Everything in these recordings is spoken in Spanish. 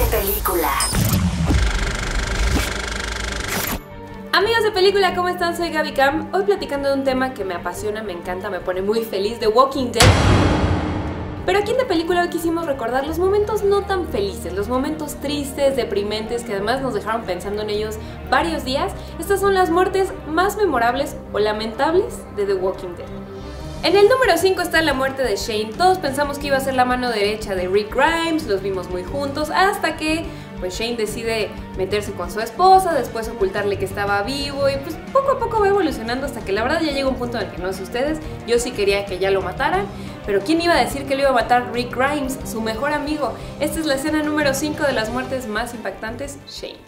Película. Amigos de Película, ¿cómo están? Soy Gaby Cam. Hoy platicando de un tema que me apasiona, me encanta, me pone muy feliz, The Walking Dead. Pero aquí en The Película hoy quisimos recordar los momentos no tan felices, los momentos tristes, deprimentes, que además nos dejaron pensando en ellos varios días. Estas son las muertes más memorables o lamentables de The Walking Dead. En el número 5 está la muerte de Shane. Todos pensamos que iba a ser la mano derecha de Rick Grimes, los vimos muy juntos, hasta que pues Shane decide meterse con su esposa, después ocultarle que estaba vivo y pues poco a poco va evolucionando hasta que la verdad ya llega un punto en el que no sé ustedes, yo sí quería que ya lo mataran, pero ¿quién iba a decir que lo iba a matar Rick Grimes, su mejor amigo? Esta es la escena número 5 de las muertes más impactantes, Shane.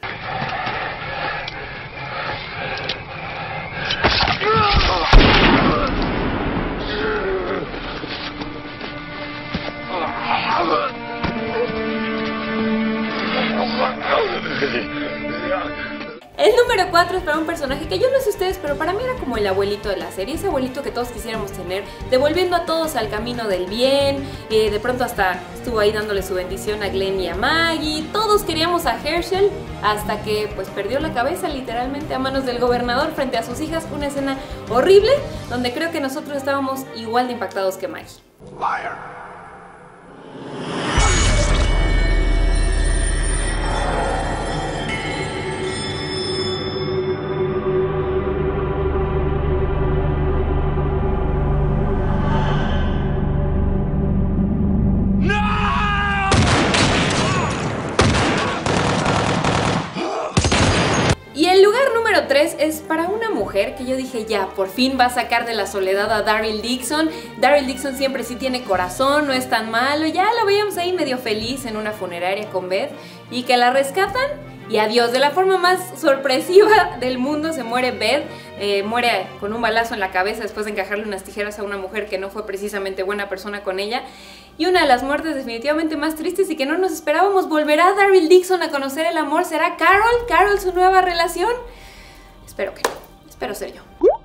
El número 4 es para un personaje que yo no sé ustedes, pero para mí era como el abuelito de la serie, ese abuelito que todos quisiéramos tener, devolviendo a todos al camino del bien, de pronto hasta estuvo ahí dándole su bendición a Glenn y a Maggie, todos queríamos a Herschel, hasta que pues perdió la cabeza literalmente a manos del gobernador frente a sus hijas, una escena horrible, donde creo que nosotros estábamos igual de impactados que Maggie. Liar. Y el lugar número 3 es para una mujer que yo dije ya, por fin va a sacar de la soledad a Daryl Dixon. Daryl Dixon siempre sí tiene corazón, no es tan malo, ya lo veíamos ahí medio feliz en una funeraria con Beth y que la rescatan y adiós, de la forma más sorpresiva del mundo se muere Beth, muere con un balazo en la cabeza después de encajarle unas tijeras a una mujer que no fue precisamente buena persona con ella. Y una de las muertes definitivamente más tristes y que no nos esperábamos. ¿Volverá Daryl Dixon a conocer el amor? ¿Será Carol? ¿Carol su nueva relación? Espero que no. Espero ser yo.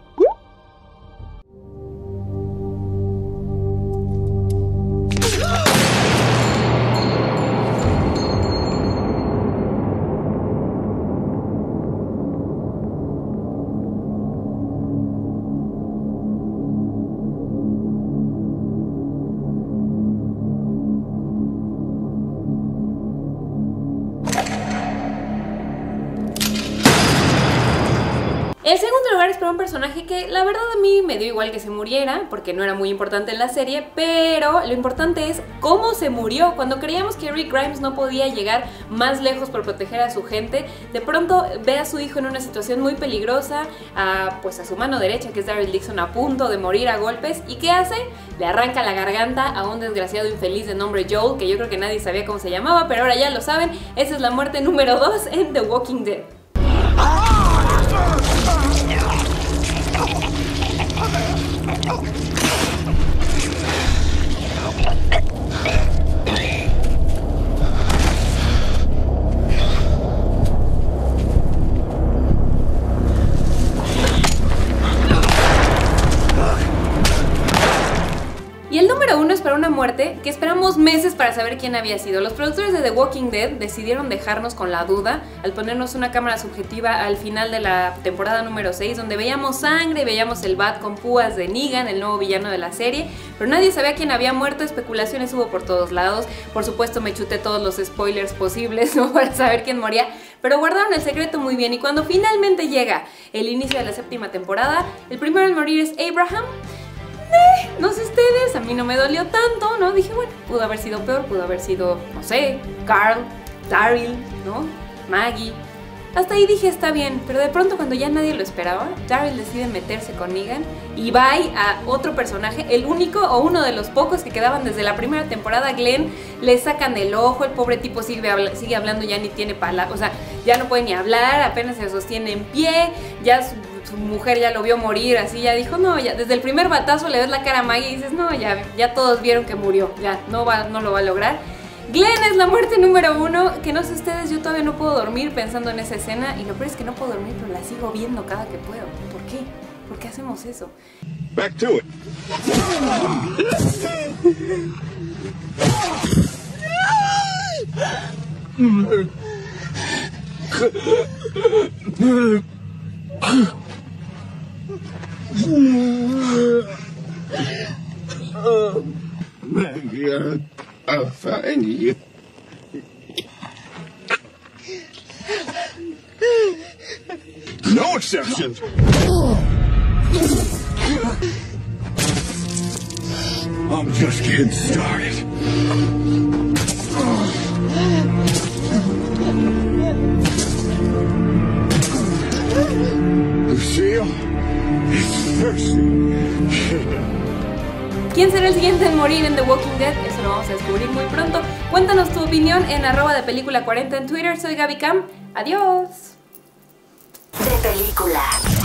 El segundo lugar es para un personaje que la verdad a mí me dio igual que se muriera, porque no era muy importante en la serie, pero lo importante es cómo se murió. Cuando creíamos que Rick Grimes no podía llegar más lejos por proteger a su gente, de pronto ve a su hijo en una situación muy peligrosa, pues a su mano derecha, que es Daryl Dixon, a punto de morir a golpes, ¿y qué hace? Le arranca la garganta a un desgraciado infeliz de nombre Joel, que yo creo que nadie sabía cómo se llamaba, pero ahora ya lo saben. Esa es la muerte número 2 en The Walking Dead. Y el número 1 es para una muerte que esperamos meses para saber quién había sido. Los productores de The Walking Dead decidieron dejarnos con la duda al ponernos una cámara subjetiva al final de la temporada número 6, donde veíamos sangre, veíamos el bat con púas de Negan, el nuevo villano de la serie, pero nadie sabía quién había muerto, especulaciones hubo por todos lados. Por supuesto me chuté todos los spoilers posibles, ¿no?, para saber quién moría, pero guardaron el secreto muy bien y cuando finalmente llega el inicio de la 7ª temporada, el primero en morir es Abraham. No sé ustedes, a mí no me dolió tanto, ¿no? Dije, bueno, pudo haber sido peor, pudo haber sido, no sé, Carl, Daryl, ¿no? Maggie. Hasta ahí dije, está bien, pero de pronto cuando ya nadie lo esperaba, Daryl decide meterse con Negan y va a otro personaje, el único o uno de los pocos que quedaban desde la primera temporada, Glenn, le sacan el ojo, el pobre tipo sigue hablando, ya ni tiene palabras, o sea, ya no puede ni hablar, apenas se sostiene en pie, ya su mujer ya lo vio morir, así ya dijo, no, ya desde el primer batazo le ves la cara a Maggie y dices, no, ya todos vieron que murió, ya no lo va a lograr. Glenn es la muerte número 1, que no sé ustedes, yo todavía no puedo dormir pensando en esa escena y lo peor es que no puedo dormir, pero la sigo viendo cada que puedo. ¿Por qué? ¿Por qué hacemos eso? Back to it. Maggie, I'll find you. No exceptions. I'm just getting started. Lucille is thirsty. ¿Quién será el siguiente en morir en The Walking Dead? Eso lo vamos a descubrir muy pronto. Cuéntanos tu opinión en @depelícula40 en Twitter. Soy Gaby Cam. Adiós. De Película.